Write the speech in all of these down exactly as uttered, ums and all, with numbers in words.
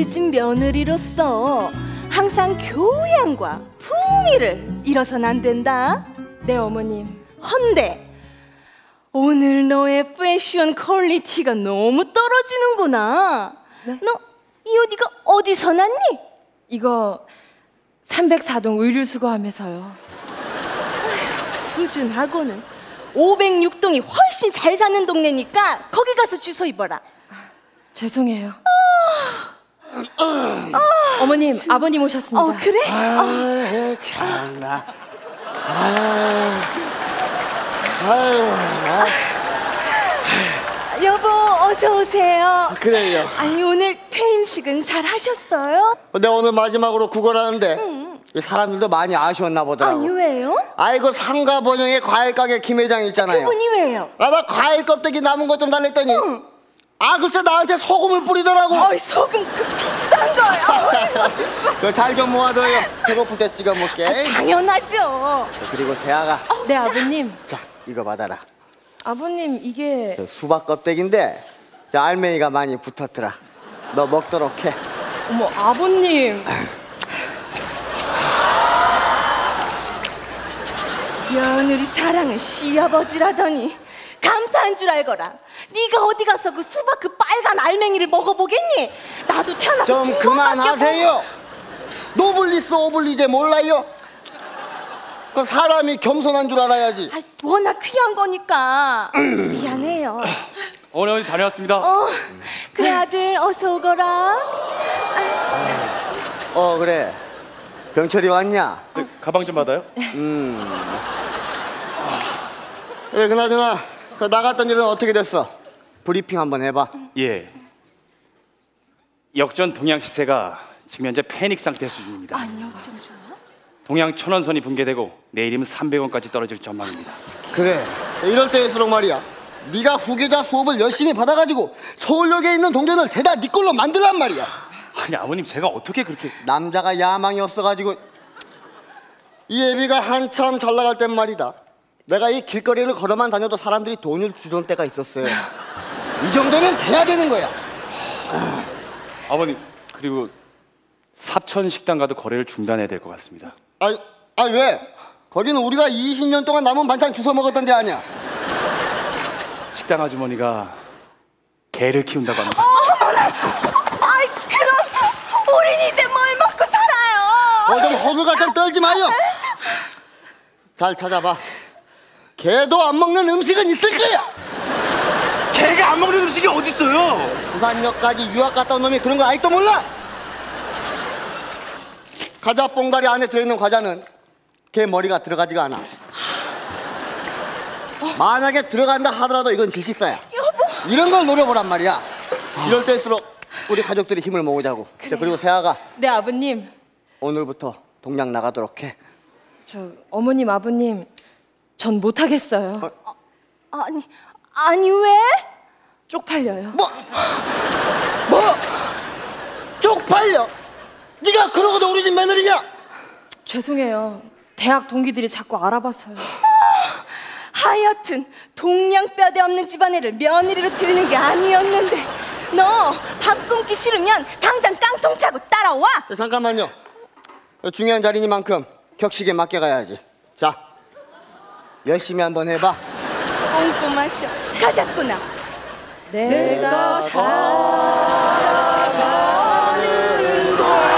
우리 집 며느리로서 항상 교양과 품위를 잃어선 안 된다. 네, 어머님. 헌데 오늘 너의 패션 퀄리티가 너무 떨어지는구나. 네? 너 이 옷 이거 어디서 났니? 이거 삼백사 동 의류수거함에서요. 수준하고는 오백육 동이 훨씬 잘 사는 동네니까 거기 가서 주소 입어라. 죄송해요. 어... 어... 어머님, 진... 아버님 오셨습니다. 어, 그래? 아, 참나. 아, 아유, 아. 여보, 어서 오세요. 그래요. 아니, 오늘 퇴임식은 잘 하셨어요? 근데 오늘 마지막으로 구걸하는데 응. 사람들도 많이 아쉬웠나 보더라고. 아니, 왜요? 아이고, 상가 번영의 과일 가게 김 회장 있잖아요. 그분이 왜요? 아, 나 과일 껍데기 남은 것 좀 달랬더니 응. 아, 글쎄 나한테 소금을 뿌리더라고. 어이, 소금 그 비싼 거요. 잘 좀 모아둬요. 배고플 때 찍어 먹게. 아, 당연하죠. 그리고 세아가. 어, 네, 자. 아버님. 자, 이거 받아라. 아버님, 이게 수박 껍데기인데 자, 알맹이가 많이 붙었더라. 너 먹도록 해. 어머, 아버님. 며느리 사랑은 시아버지라더니 감사한 줄 알거라. 네가 어디 가서 그 수박 그 빨간 알맹이를 먹어보겠니? 나도 태어나서 좀 그만하세요. 노블리스 오블리제 몰라요? 그 사람이 겸손한 줄 알아야지. 아, 워낙 귀한 거니까. 미안해요. 어머니, 어머니 다녀왔습니다. 어, 그래 아들 어서 오거라. 어, 그래. 병철이 왔냐? 네, 가방 좀 받아요. 음. 그래, 그나저나 그 나갔던 일은 어떻게 됐어? 브리핑 한번 해봐. 예. 역전 동양 시세가 지금 현재 패닉 상태 수준입니다. 아니요, 좀 좋아. 동양 천원선이 붕괴되고 내일이면 삼백 원까지 떨어질 전망입니다. 그래, 이럴 때일수록 말이야, 네가 후계자 수업을 열심히 받아가지고 서울역에 있는 동전을 대다 네 걸로 만들란 말이야. 아니, 아버님, 제가 어떻게 그렇게... 남자가 야망이 없어가지고. 이 애비가 한참 잘 나갈 땐 말이다, 내가 이 길거리를 걸어만 다녀도 사람들이 돈을 주던 때가 있었어요. 이 정도는 돼야 되는 거야. 아... 아버님, 그리고 사천 식당 가도 거래를 중단해야 될 것 같습니다. 아, 아 왜? 거기는 우리가 이십 년 동안 남은 반찬 주워 먹었던 데 아니야? 식당 아주머니가 개를 키운다고 합니다. 어머나! 아이, 그럼 우린 이제 뭘 먹고 살아요? 어, 좀 호들갑 좀 떨지 마요. 잘 찾아봐. 개도 안 먹는 음식은 있을 거야. 개가 안 먹는 음식이 어딨어요? 부산역까지 유학 갔다 온 놈이 그런 거 아직도 몰라? 과자 뽕다리 안에 들어있는 과자는 개 머리가 들어가지가 않아. 만약에 들어간다 하더라도 이건 질식사야. 여보. 이런 걸 노려보란 말이야. 이럴 때일수록 우리 가족들이 힘을 모으자고. 자, 그리고 세아가. 네, 아버님. 오늘부터 동양 나가도록 해. 저 어머님, 아버님, 전 못하겠어요. 어? 아니, 아니 왜? 쪽팔려요. 뭐? 뭐? 쪽팔려? 네가 그러고도 우리 집 며느리냐? 죄송해요. 대학 동기들이 자꾸 알아봐서요. 아, 하여튼 동양 뼈대 없는 집안애를 며느리로 들이는 게 아니었는데. 너 밥 굶기 싫으면 당장 깡통 차고 따라와. 자, 잠깐만요. 중요한 자리니만큼 격식에 맞게 가야지. 자, 열심히 한번 해봐. 꼼꼼하셔. 가자꾸나. 내가 살아가는 거야.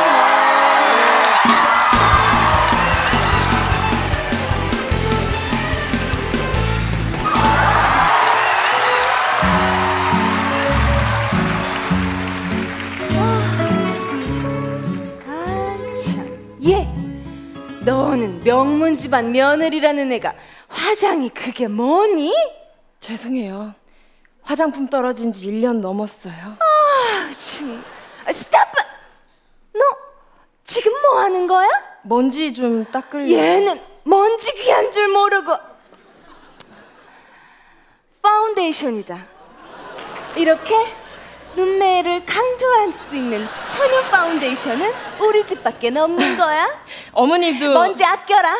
얘, 너는 명문 집안 며느리라는 애가 화장이 그게 뭐니? 죄송해요. 화장품 떨어진 지 일 년 넘었어요. 아, 참. 스탑! 너 지금 뭐 하는 거야? 먼지 좀 닦으려고. 얘는 먼지 귀한 줄 모르고. 파운데이션이다. 이렇게 눈매를 강조할 수 있는 천연 파운데이션은 우리 집밖에 없는 거야. 어머니도 먼지 아껴라.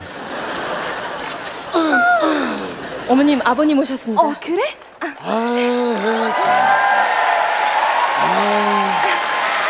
어머님, 아버님 오셨습니다. 어, 그래? 아. 아, 참. 아.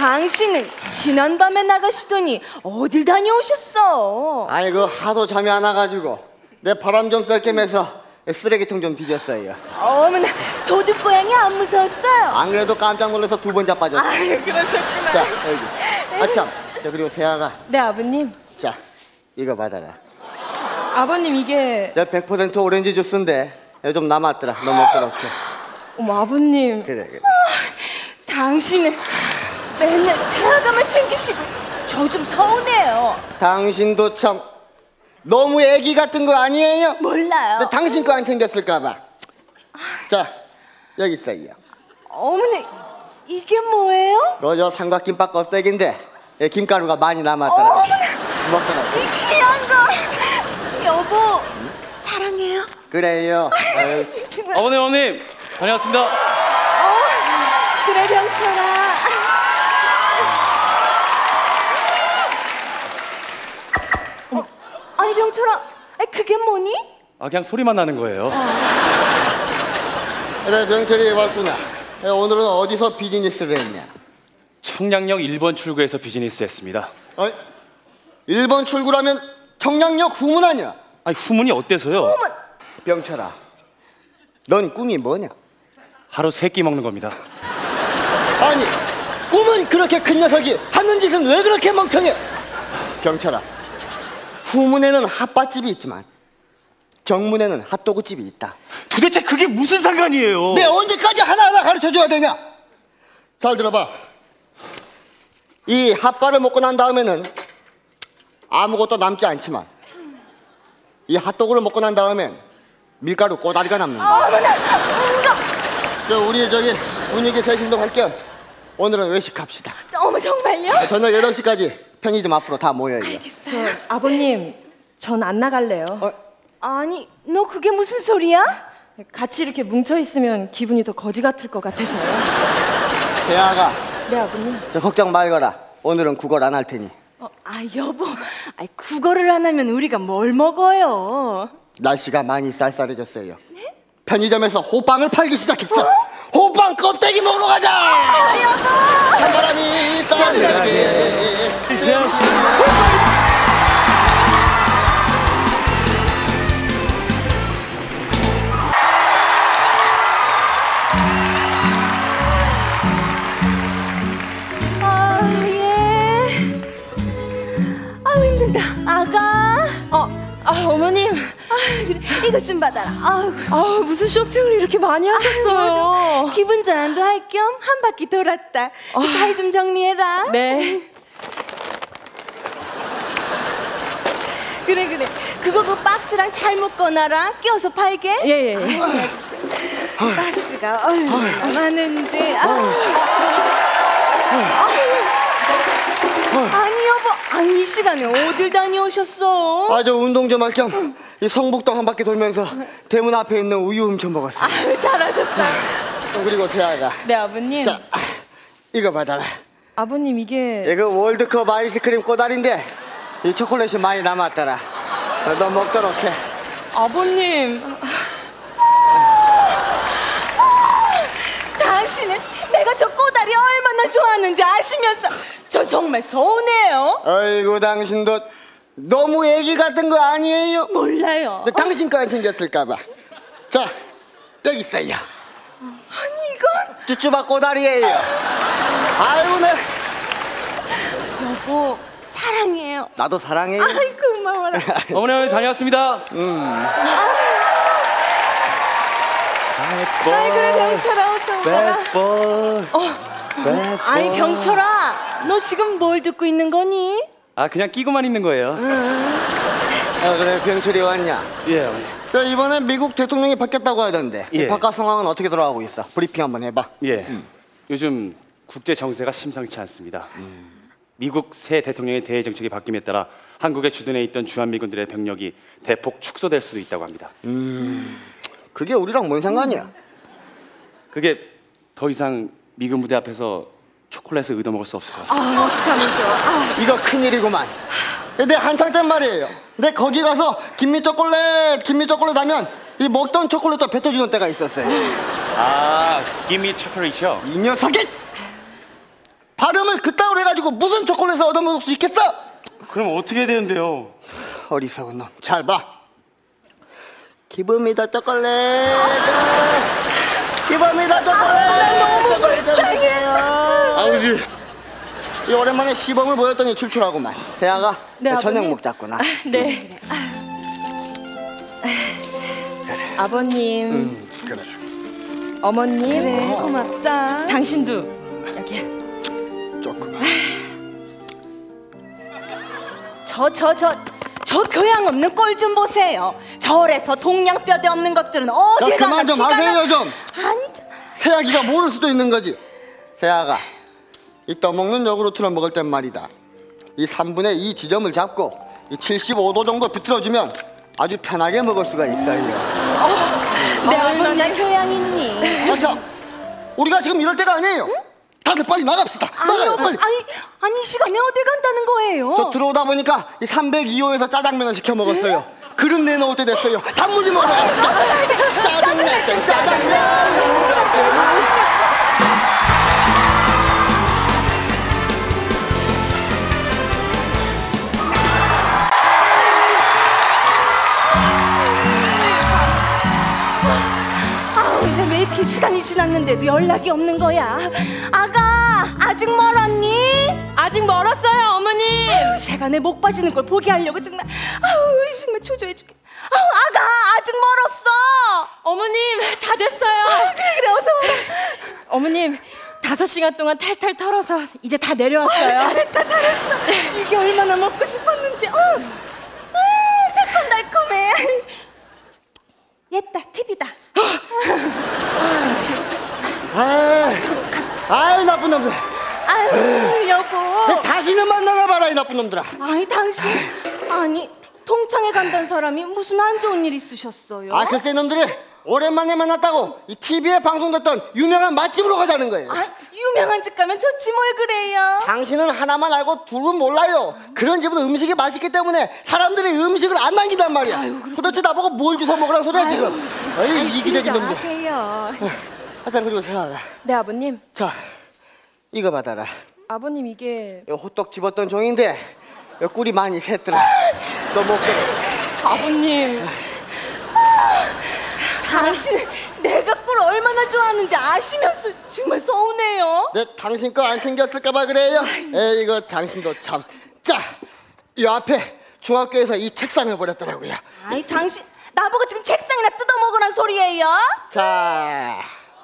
당신은 지난밤에 나가시더니 어딜 다녀오셨어? 아니 그 하도 잠이 안 와가지고 내 바람 좀 쐴 겸해서 쓰레기통 좀 뒤졌어요. 어머나, 도둑 고양이 안 무서웠어요? 안 그래도 깜짝 놀라서 두 번 자빠졌어. 아유, 그러셨구나. 자 여기. 아참. 자 그리고 세아가. 네, 아버님. 자 이거 받아라. 아버님, 이게... 저 백 퍼센트 오렌지 주스인데 좀 남았더라. 너 먹도록 해. 어머, 아버님. 그래 그래. 당신은 맨날 새아가만 챙기시고 저 좀 서운해요. 당신도 참 너무 애기 같은 거 아니에요? 몰라요. 근데 당신 거 안 챙겼을까봐. 자 여기 있어요. 어머니, 이게 뭐예요? 그저 삼각김밥 껍데기인데 예, 김가루가 많이 남았더라. 어머나, 먹더라. 이 귀한 거. 여보, 사랑해요. 그래요. 아유, 정말. 어머님, 어머님, 다녀왔습니다. 어, 그래, 병철아. 어, 아니, 병철아, 아니, 그게 뭐니? 아, 그냥 소리만 나는 거예요. 그래 병철이 왔구나. 예, 오늘은 어디서 비즈니스를 했냐? 청량역 일 번 출구에서 비즈니스 했습니다. 어? 일 번 출구라면 청량역 후문 아니야? 아니, 후문이 어때서요? 병철아, 넌 꿈이 뭐냐? 하루 세 끼 먹는 겁니다. 아니, 꿈은 그렇게 큰 녀석이 하는 짓은 왜 그렇게 멍청해? 병철아, 후문에는 핫바집이 있지만 정문에는 핫도그집이 있다. 도대체 그게 무슨 상관이에요? 내 언제까지 하나하나 가르쳐줘야 되냐? 잘 들어봐. 이 핫바를 먹고 난 다음에는 아무것도 남지 않지만 이 핫도그를 먹고 난 다음엔 밀가루 꼬다리가 남는다. 어머나, 응가. 저 우리 저기 분위기 세심도 할 겸 오늘은 외식합시다. 어머, 정말요? 저녁 여덟 시까지 편의점 앞으로 다 모여요. 저, 아버님, 전 안 나갈래요. 어? 아니, 너 그게 무슨 소리야? 같이 이렇게 뭉쳐있으면 기분이 더 거지 같을 것 같아서요. 대아가, 네, 아버님. 저 걱정 말거라. 오늘은 국어를 안 할 테니. 아, 여보, 아이, 국어를 안 하면 우리가 뭘 먹어요? 날씨가 많이 쌀쌀해졌어요. 편의점에서 호빵을 팔기 시작했어. 호빵 껍데기 먹으러 가자. 아, 여보! 찬바람이 싸늘하게. 아, 예. 아우, 힘들다. 아가. 어, 아, 어머님. 아, 그래. 이것 좀 받아라. 아우. 아, 무슨 쇼핑을 이렇게 많이 하셨어요. 맞아. 기분 전환도 할 겸 한 바퀴 돌았다. 잘 좀 정리해라. 네. 그래, 그래. 그거 그 박스랑 잘 묶어놔라. 끼워서 팔게. 예, 예. 박스가 얼마나 많은지. 아유. 아니, 여보. 아니, 이 시간에 어딜 다녀오셨어? 아, 저 운동 좀 할 겸 이 성북동 한 바퀴 돌면서 대문 앞에 있는 우유 훔쳐 먹었어. 아유, 잘하셨어요. 그리고 세아가, 네, 아버님. 자 이거 받아라. 아버님, 이게... 이거 월드컵 아이스크림 꼬다리인데 이 초콜릿이 많이 남았더라. 너 먹도록 해. 아버님. 당신은 내가 저 꼬다리 얼마나 좋아하는지 아시면서 저 정말 서운해요. 아이고 당신도 너무 애기 같은 거 아니에요? 몰라요. 근데 당신 거 안 챙겼을까봐. 자 여기 있어요. 아니, 이건 쭈쭈바 꼬다리예요. 아이고 내 여보, 사랑해요. 나도 사랑해요. 아이, 고마워라. 어머니, 어머니, 다녀왔습니다. 아이, 그래, 병철아, 어서 오거라. 뱃볼. 아니, 병철아, 너 지금 뭘 듣고 있는 거니? 아, 그냥 끼고만 있는 거예요. 아 그래 병철이 왔냐? 예, 어머니. 야, 이번에 미국 대통령이 바뀌었다고 하던데 예. 바깥 상황은 어떻게 돌아가고 있어? 브리핑 한번 해봐. 예. 요즘 국제 정세가 심상치 않습니다. 미국 새 대통령의 대외 정책이 바뀜에 따라 한국에 주둔해 있던 주한미군들의 병력이 대폭 축소될 수도 있다고 합니다. 그게 우리랑 뭔 상관이야? 그게 더 이상 미군 부대 앞에서 초콜릿을 얻어먹을 수 없을 것 같습니다. 아, 어떡하면 좋아. 아, 이거 큰일이구만. 근데 한창 땐 말이에요. 근데 거기 가서 김미 초콜릿, 김미 초콜릿 하면 이 먹던 초콜릿도 뱉어주는 때가 있었어요. 아, give me chocolate이요? 이 녀석이! 발음을 그따구로 해가지고 무슨 초콜릿을 얻어먹을 수 있겠어? 그럼 어떻게 해야 되는데요? 어리석은 놈. 잘 봐. 기분이다 초콜릿. 기분이다 초콜릿. 나 너무 불쌍해. 아버지. 이 오랜만에 시범을 보였더니 출출하구만. 세아가 네, 저녁 아버님. 먹자꾸나. 네. 아버님, 음, 그래. 어머님, 그래, 고맙다. 당신도 여기야. 좋구만. 저 저 저 저 교양 없는 꼴 좀 보세요. 절에서 동양뼈대 없는 것들은 자, 어딜 가나 그만 좀 피가 하세요 나- 좀. 앉아. 세아기가 모를 수도 있는 거지. 세아가 이 떠먹는 요구르트를 먹을 땐 말이다. 이 삼분의 이 지점을 잡고 이 칠십오 도 정도 비틀어주면 아주 편하게 먹을 수가 있어요. 내 얼마나 교양 있니? 한참 우리가 지금 이럴 때가 아니에요. 다들 빨리 나갑시다. 나가요 빨리. 아니, 아니 이 시간에 어딜 간다는 거예요? 저 들어오다 보니까 이 삼백이 호에서 짜장면을 시켜 먹었어요. 그릇 내놓을 때 됐어요. 단무지 먹으러 갑시다. 짜증날 땐 짜장면. 아우 이제 왜 이렇게 시간이 지났는데도 연락이 없는 거야? 아가 아직 멀었니? 아직 멀었어요, 어머님. 아유, 시간에 목 빠지는 걸 보게 하려고 정말 아우 정말 초조해 죽겠. 아우 아가 아직 멀었어. 어머님, 다 됐어요. 그래 그래 어서 와. 어머님, 다섯 시간 동안 탈탈 털어서 이제 다 내려왔어요. 잘했다 잘했어. 이게 얼마나 먹고 싶었는지. 어. 아, 새콤달콤해. 옛다 팁이다. 아이, 아이 나쁜 놈들. 아유 여보. 다시는 만나나 봐라 이 나쁜 놈들아. 아니 당신 아니 통창에 간다는 사람이 무슨 안 좋은 일 있으셨어요? 아 글쎄 놈들이 오랜만에 만났다고 이 티비에 방송됐던 유명한 맛집으로 가자는 거예요. 아, 유명한 집 가면 좋지 뭘 그래요? 당신은 하나만 알고 둘은 몰라요. 그런 집은 음식이 맛있기 때문에 사람들이 음식을 안 남긴단 말이야. 도대체 나보고 뭘 주워 먹으라는 소리야 지금. 어이 이기적인 놈들. 진정하세요. 하여튼 그리고 생각해. 네, 아버님. 자 이거 받아라. 아버님, 이게 이 호떡 집었던 종인데 이 꿀이 많이 샜더라. 너 먹고. 아버님. 당신 내가 꿀 얼마나 좋아하는지 아시면서 정말 서운해요. 내 당신 거 안 챙겼을까봐 그래요. 에이 이거 당신도 참. 자, 이 앞에 중학교에서 이 책상을 버렸더라고요. 아이 당신 나보고 지금 책상이나 뜯어먹으란 소리예요? 자,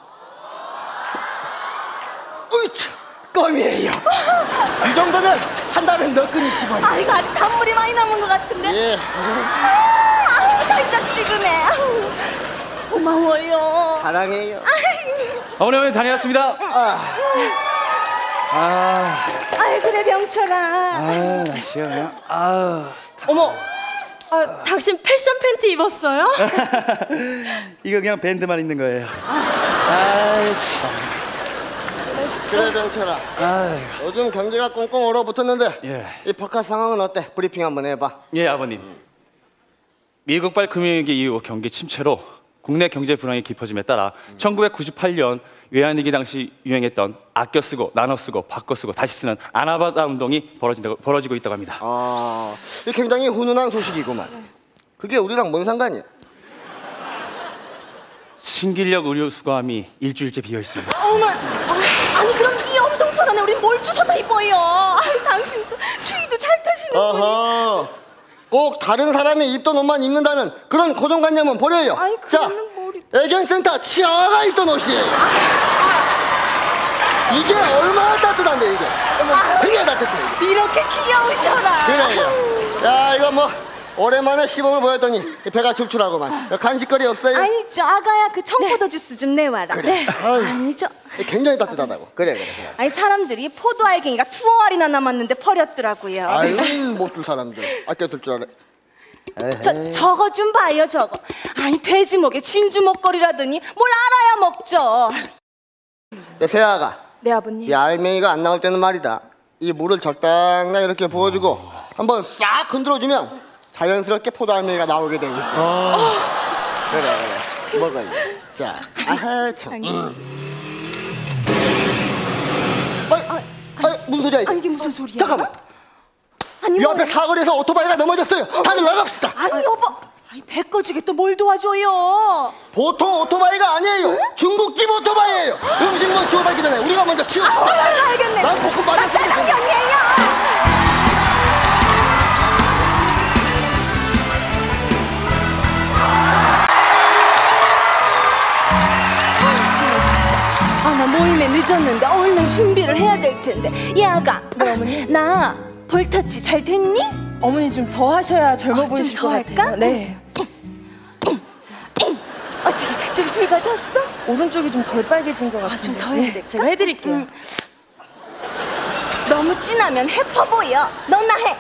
으이차, 껌이에요. 이 정도면 한 달에 너 끈이 씹어요. 아 이거 아직 단물이 많이 남은 것 같은데. 예. 아, 아우 달짝지근해. 아우, 고마워요. 사랑해요. 어머니 어머니 다녀왔습니다. 아, 아, 아이 그래 병철아. 아 날씨가 그냥 아. 어머, 아, 당신 패션 팬티 입었어요? 이거 그냥 밴드만 있는 거예요. 아이 참. 그래 병철아. 아유. 요즘 경제가 꽁꽁 얼어붙었는데 예. 이 바깥 상황은 어때? 브리핑 한번 해봐. 예 아버님. 미국발 금융위기 이후 경기 침체로 국내 경제 불황이 깊어짐에 따라 천구백구십팔 년 외환위기 당시 유행했던 아껴 쓰고 나눠 쓰고 바꿔 쓰고 다시 쓰는 아나바다 운동이 벌어진다고, 벌어지고 있다고 합니다. 아, 이 굉장히 훈훈한 소식이구만. 그게 우리랑 뭔 상관이야? 신길역 의료 수거함이 일주일째 비어 있습니다. 어머, 아, 아니 그럼 이 엄동설안에 우린 뭘 주워다 입어요? 아이 당신도 추위도 잘 타시는 분이. 어허, 꼭 다른 사람의 입던 옷만 입는다는 그런 고정관념은 버려요. 아이, 자, 그거는 머리- 애견센터 치아가 입던 옷이에요. 이게 얼마나 따뜻한데 이게. 굉장히 따뜻해. 이게. 이렇게 귀여우셔라. 그래요. 야 이거 뭐 오랜만에 시범을 보였더니 배가 출출하고만. 간식거리 없어요? 아이 저 아가야 그 청포도 주스 좀 내와라. 그래. 네. 아유. 아니죠. 굉장히 따뜻하다고. 그래 그래. 그래. 아니 사람들이 포도 알갱이가 두어 알이나 남았는데 버렸더라고요. 아유 못줄 사람들 아껴 쓸 줄 알아. 저 저거 좀 봐요 저거. 아니 돼지 목에 진주 목걸이라더니 뭘 알아야 먹죠. 야, 세아가 네, 아버님. 이 알맹이가 안 나올 때는 말이다. 이 물을 적당히 이렇게 부어주고 한번 싹 흔들어주면 자연스럽게 포도 알맹이가 나오게 돼 있어. 그래 그래. 먹어요. 자, 아하 참. 음. 아이, 아이, 소리야 이게? 아니 이게 무슨 소리야? 잠깐만. 아니 이 뭐- 앞에 사거리에서 오토바이가 넘어졌어요. 다들 나갑시다. 아니 여보. 아니 배 꺼지게 또 뭘 도와줘요? 보통 오토바이가 아니에요. 중국집 오토바이예요. 음식물 주워달기 전에 우리가 먼저 아, 치웁시다. 알겠네. 난 볶음밥을 나 짜장면이에요. 아, 나 모임에 늦었는데 얼른 준비를 해야 될 텐데. 야가. 네, 어머니. 나 볼터치 잘 됐니? 어머니 좀 더 하셔야 젊어 아, 좀 보이실 더 것 할까? 같아요. 네. 어떻게 좀 붉어졌어? 오른쪽이 좀 덜 빨개진 것 같은데. 좀 더 해야 될까? 제가 해드릴게요. 음. 너무 진하면 해퍼 보여. 너나 해.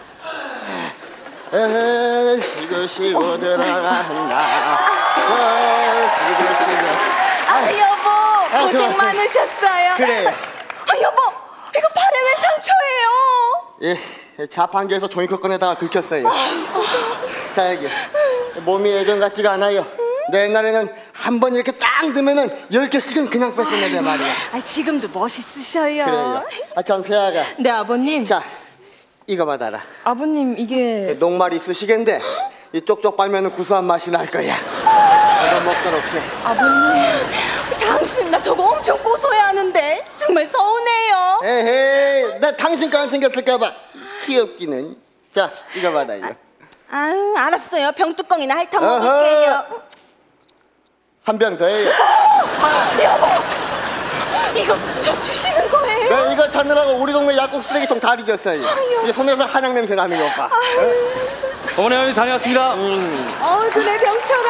에헤, 시고 시고 들어간다. 어, 시고 시고. 아 여보 고생 좋았어요. 많으셨어요. 그래요. 아 여보 이거 팔에 왜 상처예요? 예, 자판기에서 종이컵 꺼내다가 긁혔어요. 자, 여기 몸이 예전 같지가 않아요. 내 옛날에는 한 번 이렇게 딱 넣으면은 열 개씩은 그냥 뺐었는데 말이야. 아 지금도 멋있으셔요. 그래요. 아, 참 세아가. 네, 아버님. 자, 이거 받아라. 아버님 이게 녹말이 수시개인데 이 쪽쪽 빨면은 구수한 맛이 날 거야. 이거 먹도록 해. 아버님. 당신 나 저거 엄청 고소해하는데 정말 서운해요. 에헤이, 나 당신 거 안 챙겼을까봐. 귀엽기는. 자, 이거 받아요. 아유 알았어요. 병뚜껑이나 핥아 어허. 먹을게요. 한 병 더 해요. 아, 여보 이거 저 주시는 거예요? 네, 이거 찾느라고 우리 동네 약국 쓰레기통 다 뒤졌어요. 이 손에서 한약 냄새 나는 거 봐. 어머니 어머니 다녀왔습니다. 어 그래 병철아.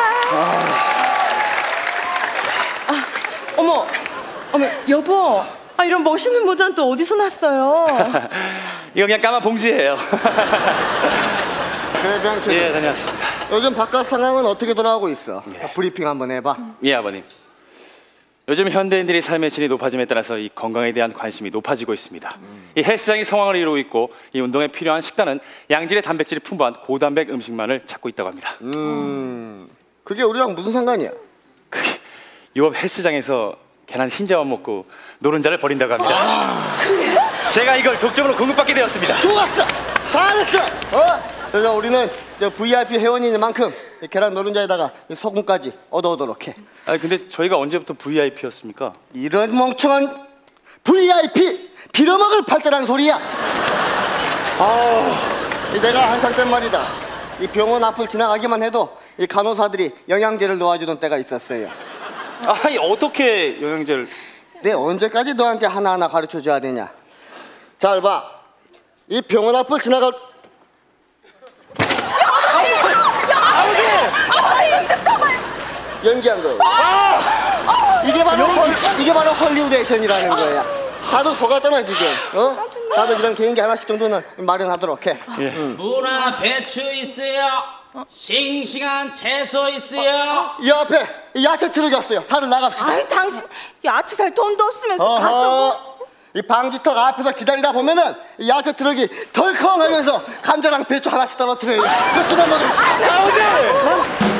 어머, 어머, 여보. 아, 이런 멋있는 모자는 또 어디서 났어요? 이거 그냥 까만 봉지예요. 그래, 병철. 예, 다녀왔습니다. 요즘 바깥 상황은 어떻게 돌아가고 있어? 브리핑 한번 해봐. 예, 아버님. 요즘 현대인들이 삶의 질이 높아짐에 따라서 이 건강에 대한 관심이 높아지고 있습니다. 음. 이 헬스장이 성황을 이루고 있고 이 운동에 필요한 식단은 양질의 단백질이 풍부한 고단백 음식만을 찾고 있다고 합니다. 음, 그게 우리랑 무슨 상관이야? 그게 유업 헬스장에서 계란 흰자만 먹고 노른자를 버린다고 합니다. 아, 그래? 제가 이걸 독점으로 공급받게 되었습니다. 좋았어! 잘했어! 어? 그래서 우리는 브이아이피 회원인 만큼 계란 노른자에다가 소금까지 얻어오도록 해. 아 근데 저희가 언제부터 브이아이피였습니까? 이런 멍청한 브이아이피! 빌어먹을 팔자라는 소리야! 아, 내가 한창 땐 말이다. 이 병원 앞을 지나가기만 해도 이 간호사들이 영양제를 놓아주던 때가 있었어요. 아니 어떻게 영양제를... 내 언제까지 너한테 하나하나 가르쳐줘야 되냐? 잘 봐. 이 병원 앞을 지나갈... 연기한 거. 아! 이게 바로 헐, 이게 바로 헐리우드 액션이라는 거야. 다들 속았잖아 지금. 어? 다들 이런 개인기 하나씩 정도는 마련하도록 해. 예. 응. 무나 배추 있어요. 싱싱한 채소 있어요. 이 앞에 야채 트럭이 왔어요. 다들 나갑시다. 아이 당신 야채 살 돈도 없으면서 가서 어허. 이 방지턱 앞에서 기다리다 보면은 이 야채 트럭이 덜컹하면서 감자랑 배추 하나씩 떨어뜨려요. 그 주워 먹읍시다. 나오지. 어?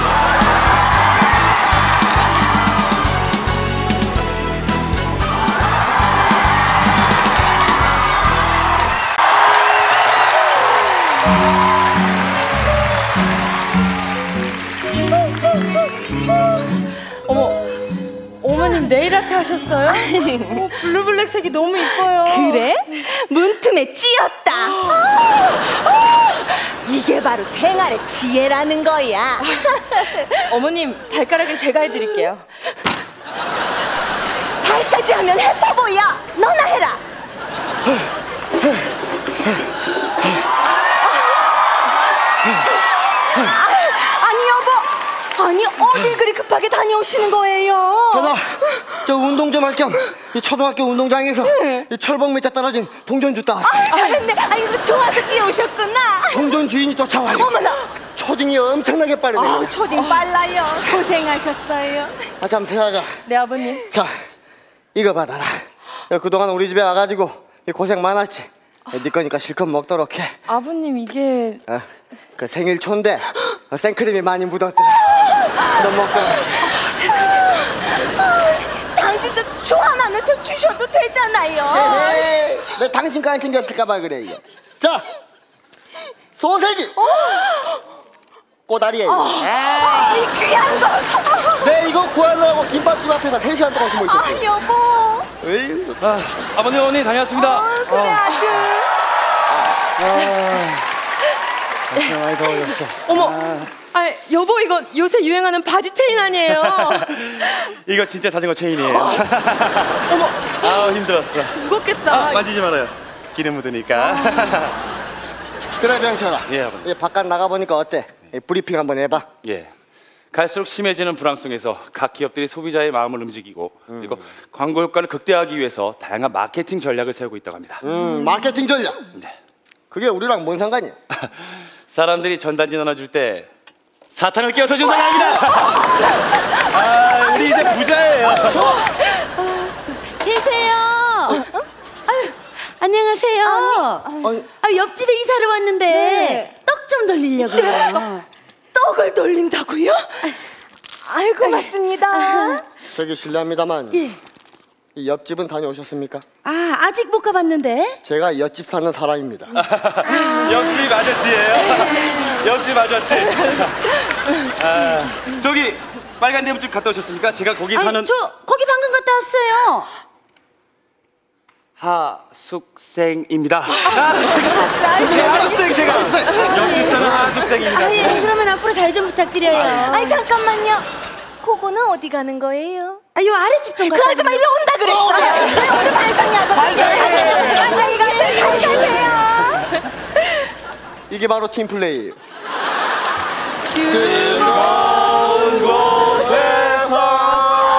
어머, 어머님 네일 아트 하셨어요? 어, 블루블랙색이 너무 이뻐요. 그래? 문틈에 찧었다. 아, 아, 이게 바로 생활의 지혜라는 거야. 어머님, 발가락은 제가 해드릴게요. 발까지 하면 해퍼 보여. 너나 해라. 아, 아니 여보, 아니 어딜 그리 급하게 다녀오시는 거예요? 나 저 운동 좀 할 겸 이 초등학교 운동장에서 이 철봉 밑에 떨어진 동전 줬다 왔어요. 아, 잘했네. 아이고 좋아서 뛰어오셨구나. 동전 주인이 쫓아와요. 어머나. 초딩이 엄청나게 빠르네요. 아, 초딩 빨라요. 고생하셨어요. 아, 참 세아가. 네, 아버님. 자, 이거 받아라. 야, 그동안 우리 집에 와가지고 고생 많았지. 야, 네 거니까 실컷 먹도록 해. 아버님, 이게... 어, 그 생일 초인데 어, 생크림이 많이 묻었더라. 너 먹도록 해. 세상에. 아, 당신 저 좋아하는 저 주셔도 되잖아요. 에이, 내 당신 거 안 챙겼을까봐 그래요. 자, 소세지. 어? 꼬다리에. 아, 이 귀한 걸. 내 이거 구하려고 김밥집 앞에서 세 시간 동안 숨어 있었어요. 아, 여보. 에이, 아, 아버님 어머니 다녀왔습니다. 어, 그래 아들. 진짜 많이 더워졌어. 어머, 아, 여보 이거 요새 유행하는 바지 체인 아니에요? 이거 진짜 자전거 체인이에요. 어머, 아 힘들었어. 무겁겠다. 아, 만지지 말아요. 기름 묻으니까. 그래 병철아. 예, 아버님. 이 바깥 나가 보니까 어때? 이 브리핑 한번 해봐. 예. 갈수록 심해지는 불황 속에서 각 기업들이 소비자의 마음을 움직이고 그리고 광고 효과를 극대화하기 위해서 다양한 마케팅 전략을 세우고 있다고 합니다. 음, 마케팅 전략. 네. 그게 우리랑 뭔 상관이야? 사람들이 전단지 나눠줄 때 사탕을 끼워서 준다합니다. 아, 우리 이제 부자예요. 계세요. 아유, 안녕하세요. 아니, 아, 옆집에 이사를 왔는데 네. 떡 좀 돌리려고요. 떡을 돌린다고요? 아이고 맞습니다. 저기 실례합니다만 예. 이 옆집은 다녀오셨습니까? 아, 아직 못 가봤는데. 제가 옆집 사는 사람입니다. 옆집 아저씨예요. 옆집 아저씨. 아, 저기 빨간 대문집 갔다 오셨습니까? 제가 거기 아니, 사는 저 거기 방금 갔다 왔어요. 하숙생입니다. 하숙생 제가. 옆집 사는 하숙생입니다. 아, 예, 그러면 앞으로 잘 좀 부탁드려요. 아니 잠깐만요. 그거는 어디 가는 거예요? 아, 요 아랫집 좀 그 갔다 아줌마 왔는데. 일로 온다 그랬어요. 왜 오늘 반상이하고 안녕히 가세요. 잘 가세요. 이게 바로 팀플레이예요. 즐거운 곳에서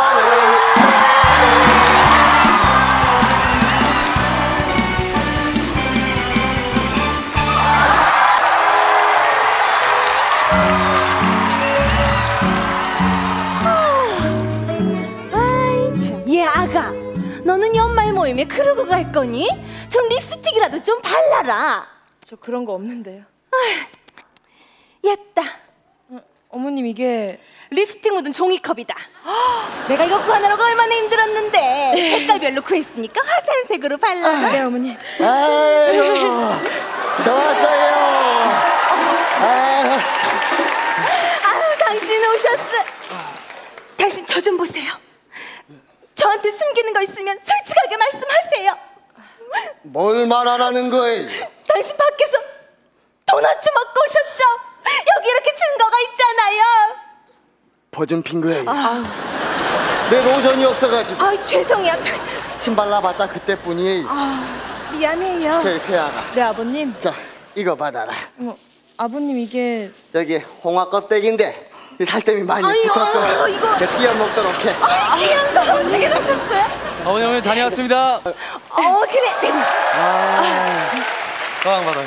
얘 아가, 너는 연말 모임에 그러고 갈 거니? 좀 립스틱이라도 좀 발라라. 저 그런 거 없는데요. 됐다. 어머님 이게 립스틱 묻은 종이컵이다. 내가 이거 구하느라고 얼마나 힘들었는데 색깔별로 구했으니까 화사색으로 발라. 네 어머님. 아유, 좋았어요. 아유, 아유, 당신 오셨어. 당신 저 좀 보세요. 저한테 숨기는 거 있으면 솔직하게 말씀하세요. 뭘 말하라는 거예요? 당신 밖에서 도넛 먹고 오셨죠? 여기 이렇게 증거가 있잖아요. 버전 핀 거예요. 내 로션이 없어가지고 아, 죄송해요. 침 발라봤자 그때뿐이에요. 아, 미안해요. 제 세아가. 네 아버님. 자, 이거 받아라. 어머, 아버님 이게 저기 홍화 껍데기인데 이 살점이 많이 아유, 붙었어. 아유, 이거. 띄어 먹도록 해. 아, 귀한 거 어떻게 하셨어요? 어머니 어머니 다녀왔습니다. 어, 그래. 가방 받아요.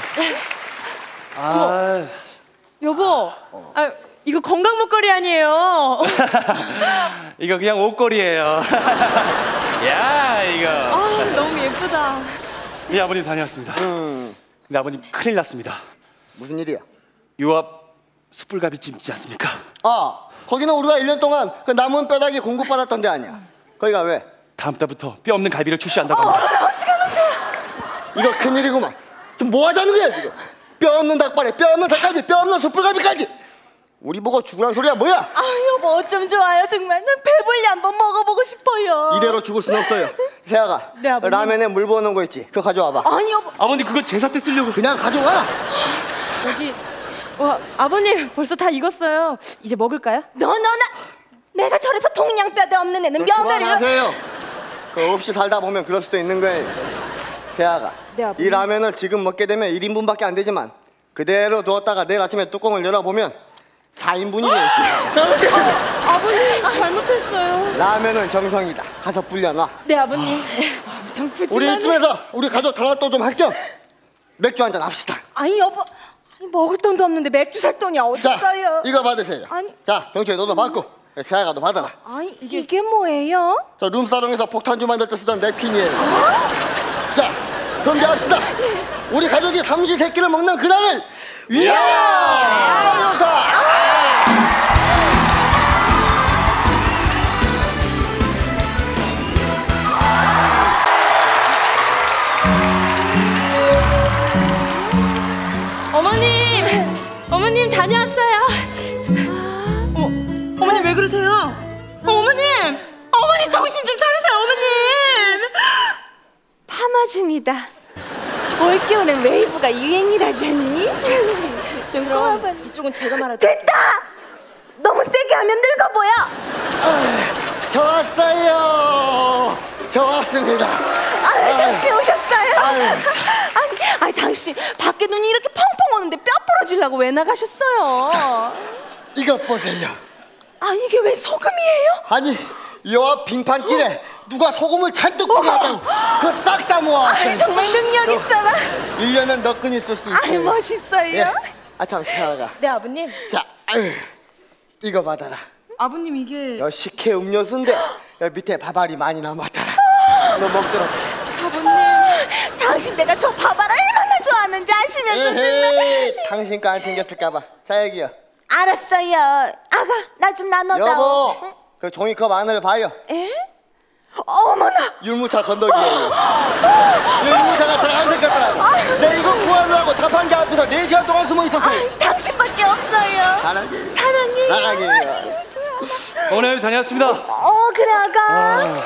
아, 여보. 아, 이거 건강 목걸이 아니에요? 이거 그냥 옷걸이에요. 야, 이거. 아, 너무 예쁘다. 네 아버님 다녀왔습니다. 음, 근데 아버님 큰일 났습니다. 무슨 일이야? 요 앞 숯불갈비집 있지 않습니까? 아, 거기는 우리가 일 년 동안 그 남은 뼈다귀 공급받았던 데 아니야. 거기가 왜? 다음 달부터 뼈 없는 갈비를 출시한다고 합니다. 이거 큰일이구만. 지금 뭐 하자는 거야 지금? 뼈 없는 닭발에 뼈 없는 닭갈비, 뼈 없는 숯불갈비까지. 우리 보고 죽으란 소리야 뭐야? 아, 여보 어쩜 좋아요 정말. 난 배불리 한번 먹어보고 싶어요. 이대로 죽을 순 없어요. 세아가, 네, 아버님. 라면에 물 부어놓은 거 있지? 그거 가져와봐. 아니 여보. 아버님 그건 제사 때 쓰려고. 그냥 가져와. 여기 와 아버님 벌써 다 익었어요. 이제 먹을까요? 너 너나 내가 저래서 동양뼈대 없는 애는 며느리를. 그만하세요. 그 없이 살다 보면 그럴 수도 있는 거예요. 세아가, 네, 아버님. 이 라면을 지금 먹게 되면 일 인분밖에 안 되지만 그대로 두었다가 내일 아침에 뚜껑을 열어보면 사 인분이 돼 있어요. 아버님 잘못했어요. 라면은 정성이다. 가서 불려놔. 네 아버님. 엄청 푸짐하네. 우리 이쯤에서 우리 가족 단합도 좀 할 겸 맥주 한잔 합시다. 아니 여보, 아니, 먹을 돈도 없는데 맥주 살 돈이 자, 어딨어요? 이거 받으세요. 아니. 자, 병철이 너도 받고 세아가도 받아라. 아니 이게, 뭐예요? 저 룸사롱에서 폭탄주 만들 때 쓰던 냅킨이에요. 자, 경계합시다. 우리 가족이 삼시세끼를 먹는 그날을 위하여! 아, 좋다. 어머님, 어머님 다녀왔어요. 어머, 어머님 왜 그러세요? 어, 어머님, 어머님 정신 좀 차리세요, 어머님. 파마 중이다. 올겨울엔 웨이브가 유행이라잖니? 좀 그럼 꼬아봐. 이쪽은 제가 말할게요. 됐다! 너무 세게 하면 늙어 보여. 저 왔어요. 저 왔습니다. 아유, 당신 오셨어요? 아유, 아니, 아니, 당신 밖에 눈이 이렇게 펑펑 오는데 뼈 부러지려고 왜 나가셨어요? 이것 보세요. 아, 이게 왜 소금이에요? 아니, 요 빙판길에 누가 소금을 잔뜩 뿌려놨다고 그거 싹 다 모아왔어요. 아이, 정말 능력 있어라. 일 년은 너끈히 쓸 수 있어요. 아이, 멋있어요. 예. 아, 잠시만. 네, 아버님. 자, 아유, 이거 받아라. 아버님 이게 여 식혜 음료수인데 여기 밑에 밥알이 많이 남았더라. 너 먹도록 해. 아버님, 당신 내가 저 밥알을 얼마나 좋아하는지 아시면서 정말. 에헤이, 당신 거 안 챙겼을까봐. 자, 여기요. 알았어요. 아가, 나 좀 나눠다오. 여보, 응? 그 종이컵 안을 봐요. 에? 어머나. 율무차 건더기예요. 율무차가 잘 안 생겼더라고. 내 이거 구하려고 자판기 앞에서 네 시간 동안 숨어 있었어요. 아이, 당신밖에 없어요. 사랑해요. 사랑해요. 사랑해요. 오늘 다녀왔습니다. 어, 그래, 아가.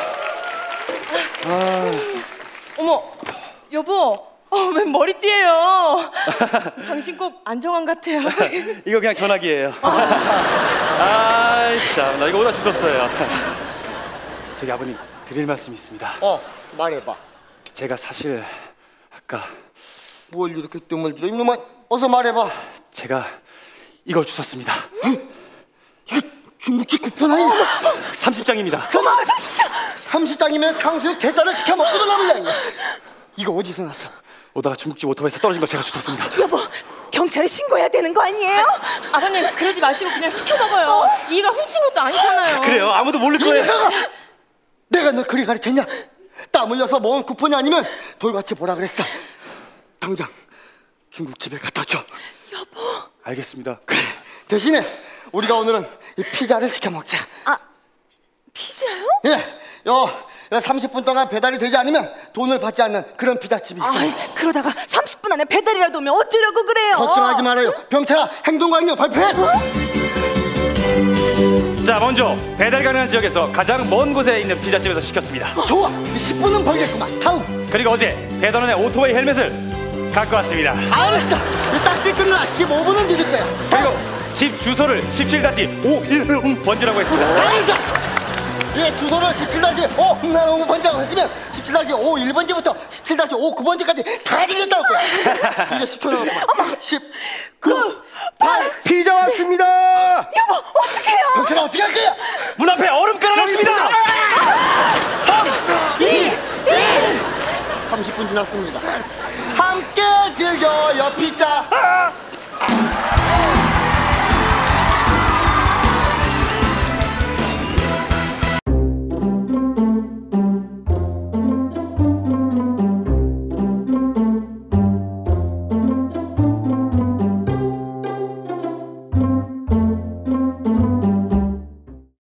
어머, 여보. 어, 왜 머리띠예요? 당신 꼭 안정환 같아요. 이거 그냥 전화기예요. 아이 참, 나 이거 오다 주셨어요. 저기 아버님 드릴 말씀이 있습니다. 어, 말해봐. 제가 사실 아까 뭘 이렇게 뜸을 들여? 이놈아, 어서 말해봐. 제가 이거 주셨습니다. 이거 중국집 쿠폰 아니야? 삼십 장입니다. 그만, 삼십 장! 삼십 장이면 탕수육 대짜를 시켜 먹고도 남을 양이야. 이거 어디서 났어? 오다가 중국집 오토바이에서 떨어진 걸 제가 주웠습니다. 여보, 경찰에 신고해야 되는 거 아니에요? 아버님 그러지 마시고 그냥 시켜 먹어요. 이가 훔친 것도 아니잖아요. 그래요? 아무도 모를 이 거예요. 녀석아! 내가 너 그리 가르쳤냐? 땀 흘려서 모은 쿠폰이 아니면 돌같이 보라 그랬어. 당장 중국집에 갖다 줘. 여보. 알겠습니다. 그래, 대신에 우리가 오늘은 이 피자를 시켜 먹자. 아, 피자요? 예, 요 삼십 분 동안 배달이 되지 않으면 돈을 받지 않는 그런 피자집이 있어요. 아이, 그러다가 삼십 분 안에 배달이라도 오면 어쩌려고 그래요? 걱정하지 말아요. 병철아, 행동강령 발표해. 자, 먼저 배달 가능한 지역에서 가장 먼 곳에 있는 피자집에서 시켰습니다. 좋아, 십 분은 벌겠구만. 다음. 그리고 어제 배달원의 오토바이 헬멧을 갖고 왔습니다. 알았어. 이 딱지 끊으라. 십오 분은 늦을 거야. 그리고 집 주소를 십칠 오일 번지라고 했습니다. 잘했어. 예, 주소를 십칠 오 번지라고 했으면 십칠 오일 번지부터 십칠 오구 번지까지 다 들렸다고 거야. 이제 십 초 남았구만. 십, 구, 팔. 피자 왔습니다. 여보, 어떡해요? 병철아, 어떻게 할 거야? 문 앞에 얼음 깔아놨습니다. 삼, 이, 일. 삼십 분 지났습니다. 함께 즐겨요 피자.